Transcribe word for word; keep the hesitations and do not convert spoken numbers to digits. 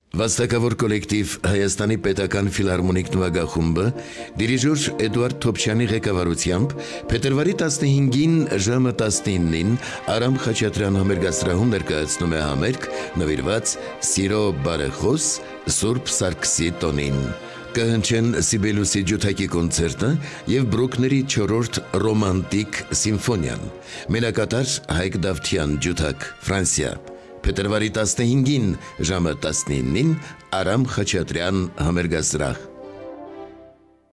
Վաստակավոր կոլեկտիվ Հայաստանի պետական ֆիլհարմոնիկ նվագախումբը դիրիժոր Էդուարդ Թոփչյանի ղեկավարությամբ փետրվարի տասնհինգին ժամը տասնինին Արամ Խաչատրյան համերգասրահում ներկայացնում է համերգ նվիրված Սիրո բարեխոս Սուրբ Սարգսի տոնին։ Կհնչեն Սիբելուսի ջութակի կոնցերտը և Բրուկների չորրորդ ռոմանտիկ սիմֆոնիան, մենակատար Հայկ Դավթյան ջութակ, Ֆրանսիա, փետրվարի տասնհինգին ժամը տասնինին Արամ Խաչատրյան համերգասրահ։